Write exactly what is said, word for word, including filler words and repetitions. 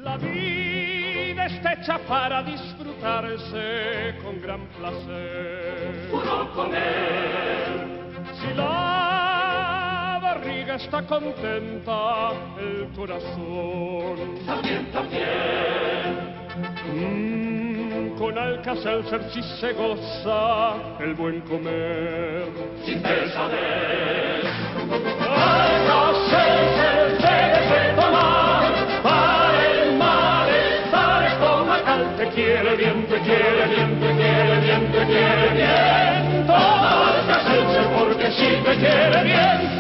La vida está hecha para disfrutarse con gran placer. Puro comer. Si la barriga está contenta, el corazón También, también. Mm, con Alka-Seltzer si se goza el buen comer. Sin pesadez. Alka-Seltzer debes de tomar para el malestar estomacal. Te quiere bien, te quiere bien, te quiere bien, te quiere bien. Toma Alka-Seltzer porque si te quiere bien.